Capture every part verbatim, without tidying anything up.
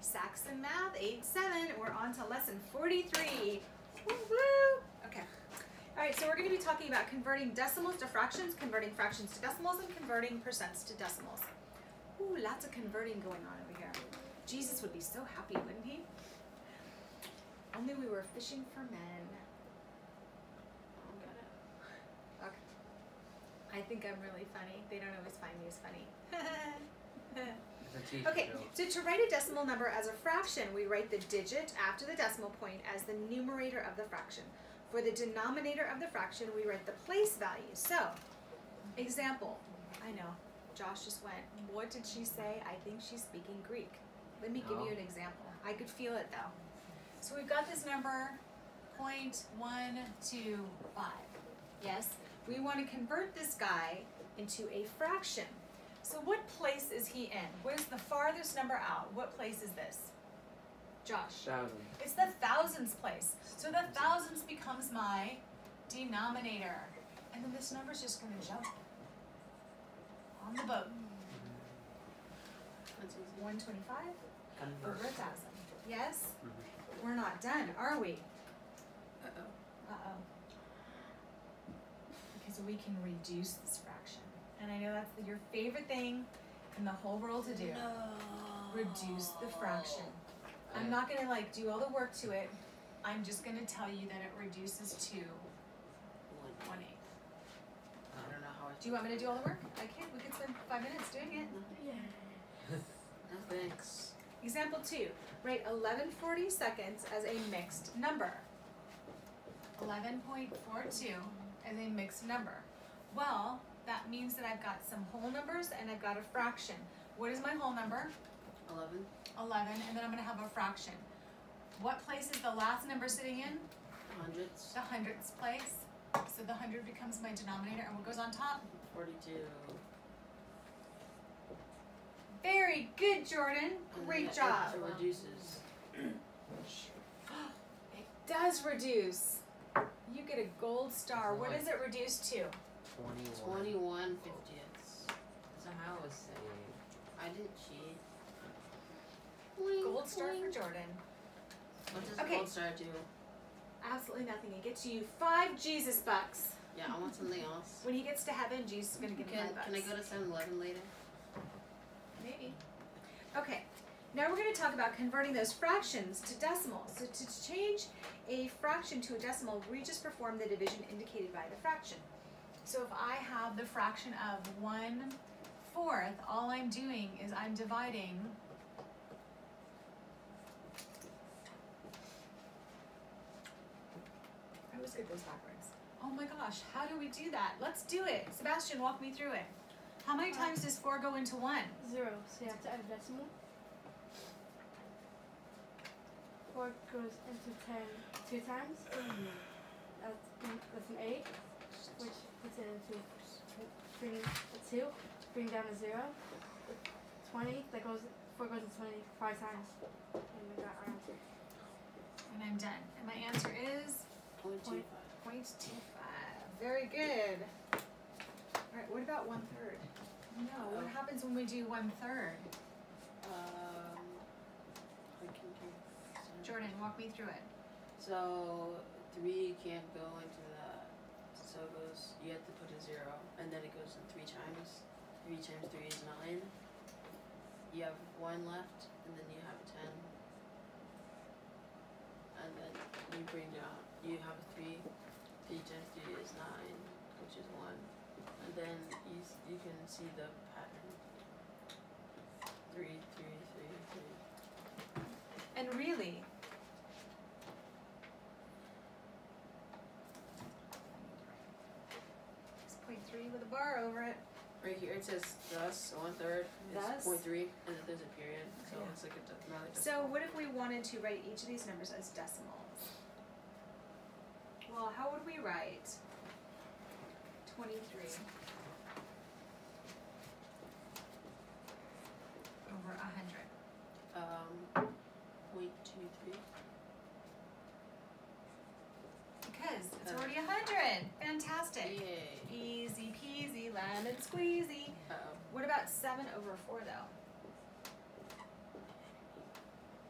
Saxon Math, eight seven. We're on to lesson forty-three. Woo woo! Okay. All right, so we're going to be talking about converting decimals to fractions, converting fractions to decimals, and converting percents to decimals. Ooh, lots of converting going on over here. Jesus would be so happy, wouldn't he? Only we were fishing for men. Okay. I think I'm really funny. They don't always find me as funny. Okay, so to write a decimal number as a fraction, we write the digit after the decimal point as the numerator of the fraction. For the denominator of the fraction, we write the place value. So, example, I know, Josh just went, what did she say? I think she's speaking Greek. Let me give No. you an example. I could feel it though. So we've got this number, zero point one two five. Yes? We want to convert this guy into a fraction. So what place is he in? What is the farthest number out? What place is this? Josh? Thousand. It's the thousands place. So the thousands becomes my denominator. And then this number's just going to jump on the boat. one twenty-five over a thousand. Yes? Mm-hmm. We're not done, are we? Uh-oh. Uh-oh. Because we can reduce this fraction. And I know that's your favorite thing in the whole world to do. No. Reduce the fraction. I'm not gonna like do all the work to it. I'm just gonna tell you that it reduces to one eighth. I don't know how I Do you want me to do all the work? I can. We could spend five minutes doing it. Yeah. No thanks. Example two. Write eleven forty seconds as a mixed number. eleven point four two as a mixed number. Well, that means that I've got some whole numbers and I've got a fraction. What is my whole number? Eleven. eleven, and then I'm gonna have a fraction. What place is the last number sitting in? Hundreds. The hundredths place. So the hundred becomes my denominator, and what goes on top? Forty-two. Very good, Jordan. And Great then job. It, it reduces. It does reduce. You get a gold star. What does it reduce to? Twenty-one. Twenty-one fiftieths. That's how I was saying. I didn't cheat. Boing, Gold star boing. for Jordan. What does Okay. gold star do? Absolutely nothing. It gets you five Jesus bucks. Yeah, I want something else. When he gets to heaven, Jesus is gonna give him Can, five bucks. can I go to seven eleven later? Maybe. Okay, now we're going to talk about converting those fractions to decimals. So to change a fraction to a decimal, we just perform the division indicated by the fraction. So if I have the fraction of one fourth, all I'm doing is I'm dividing I always get those backwards. Oh my gosh, how do we do that? Let's do it. Sebastian, walk me through it. How many times does four go into one? Zero, so you have to add a decimal. Four goes into ten two times. That's, that's an eight, which puts it into bring a two, bring down a zero. Twenty, that goes four goes into twenty five times. And we got our answer. And I'm done. And my answer is Point two Point. five. point two five. Very good. All right, what about one third? No, what happens when we do one third? Um, I can do. Jordan, walk me through it. So three can't go into that. So it goes. You have to put a zero, and then it goes in three times. Three times three is nine. You have one left, and then you have a ten. And then you bring down. You have a three. Three times three is nine, which is one. And then you s- you can see the pattern. Three, three, three, three. And really, it's point three with a bar over it. Right here it says thus, so one third Thus? is point three, and then there's a period, so Yeah. it's like a de- another So decimal. what if we wanted to write each of these numbers as decimals? Well, how would we write twenty-three over one hundred? Um, point two three. Because it's Uh, already one hundred. Fantastic. Yay. Easy peasy, lemon squeezy. Uh-oh. What about seven over four though?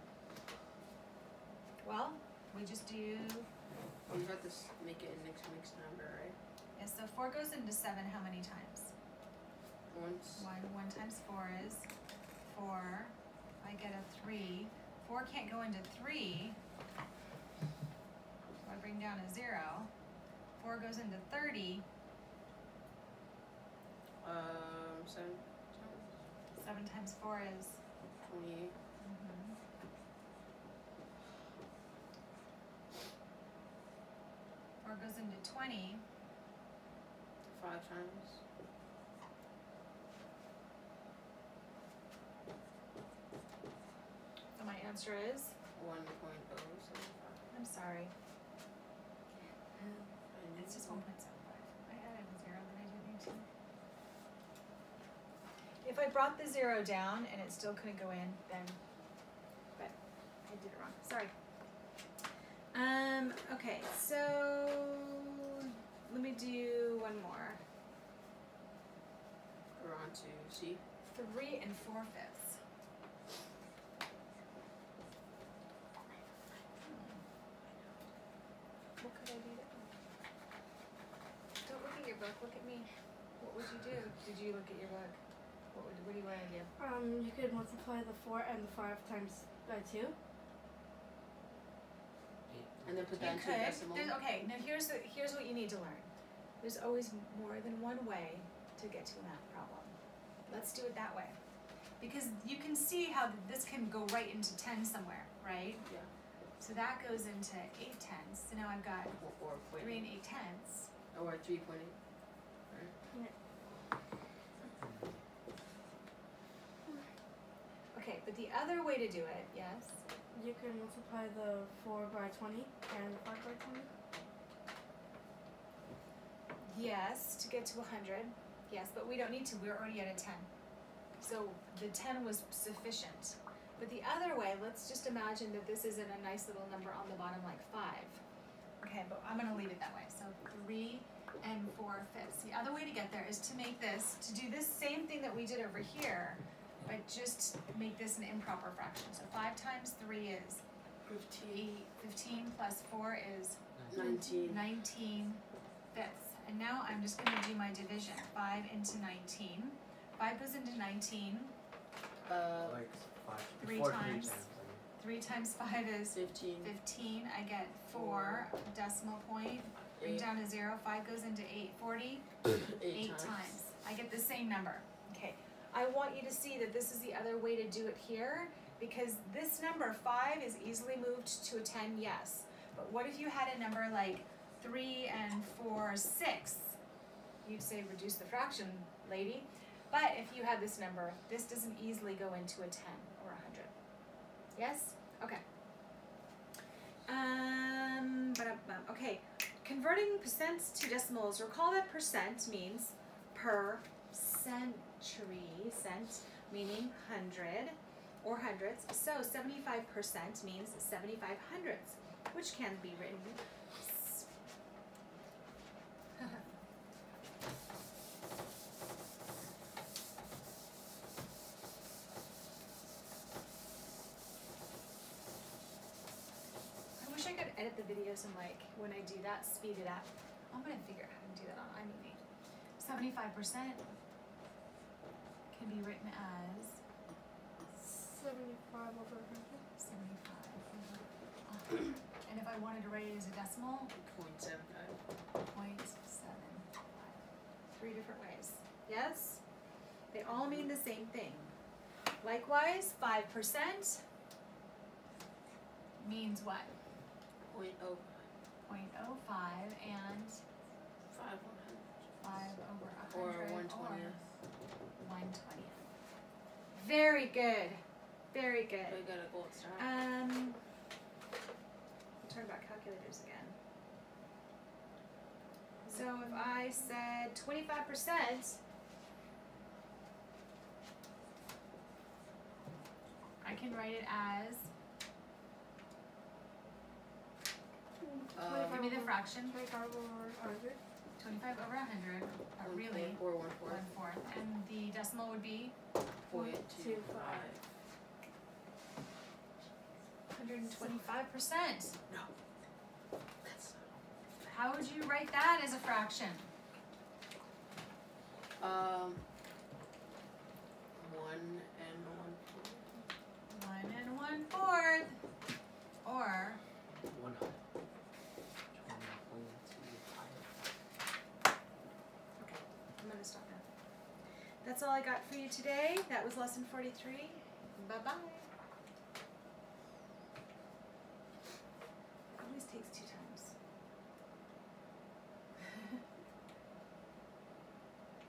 well, we just do, Oh, you have to s- make it a mixed mixed number, right? yeah, so four goes into seven how many times? Once. One, one times four is four, I get a three, four can't go into three, so I bring down a zero, four goes into thirty, Um, seven, seven times four is, twenty-eight. mhm. Four goes into twenty, Five times. so my answer is, One point oh seven five. I'm sorry, it's just one point seven five. I added a zero that I didn't need to. If I brought the zero down and it still couldn't go in, then, but I did it wrong, sorry. Um, okay, so let me do one more. We're on to C. Three and four fifths. What could I do? Don't look at your book, look at me. What would you do? Did you look at your book? What would, what do you want to do? Um, you could multiply the four and the five times by two. And then put You that into a could. decimal. There's- okay, now here's the, here's what you need to learn. There's always more than one way to get to a math problem. Let's do it that way. Because you can see how this can go right into ten somewhere, right? Yeah. So that goes into eight tenths. So now I've got Or, or point three and eight. eight tenths. Or three point eight. Okay, but the other way to do it, yes? You can multiply the four by twenty and the five by twenty. Yes, to get to one hundred. Yes, but we don't need to. We're already at a ten. So the ten was sufficient. But the other way, let's just imagine that this isn't a nice little number on the bottom like five. Okay, but I'm gonna leave it that way. So three and four fifths. The other way to get there is to make this, to do this same thing that we did over here, but just make this an improper fraction. So five times three is Fifteen. eight, fifteen plus four is Nineteen. nineteen fifths. And now I'm just gonna do my division. Five into nineteen. Five goes into nineteen. Uh, Like five, Three four times. three times. I mean. Three times five is fifteen. fifteen. I get four decimal point. Bring Eight. down to zero. Five goes into eight. Forty. Eight, Eight times. times. I get the same number. Okay. I want you to see that this is the other way to do it here, because this number five is easily moved to a ten, yes. But what if you had a number like three and four six? You'd say reduce the fraction, lady. But if you had this number, this doesn't easily go into a ten or a hundred. Yes? Okay. Um, ba-dum-bum. Okay. Converting percents to decimals. Recall that percent means per century, cent meaning hundred or hundreds. So seventy-five percent means seventy-five hundredths, which can be written s- I wish I could edit the videos and like when I do that, speed it up. I'm gonna figure out how to do that on iMovie. Seventy-five percent can be written as Seventy-five over a hundred. seventy-five over one hundred. And if I wanted to write it as a decimal, Point seven five. point seven five. Three different ways. Yes? They all mean the same thing. Likewise, five percent means what? Point oh point oh five and five one hundred. five over a Or hundred one twentieth. one twentieth. Very good. Very good. I got a gold star. Um, we'll talk about calculators again. So if I said twenty-five percent, I can write it as, Uh, give me the fraction, Twenty-five over a hundred. twenty-five over one hundred, or one really, fourth or one fourth. one fourth, and the decimal would be Point two Two five. hundred twenty-five percent. No. That's How would you write that as a fraction? um one and one fourth. One and one fourth. Or one hundred. okay, I'm gonna stop now. That's all I got for you today. That was lesson forty-three. Bye-bye. It always takes two times.